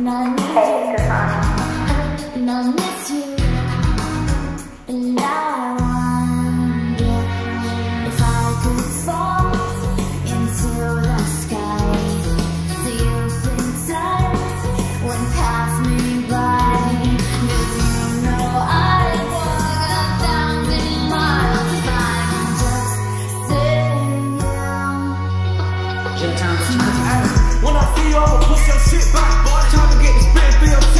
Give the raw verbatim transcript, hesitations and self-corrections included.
Hey, Stefan. And I miss you. And now I wonder if I could fall into the sky. Do you think time went past me by? Cause you know I'd walk a thousand miles if I can just see you. When I see you, I'ma push your shit back, boy. Tryna get the spin, feel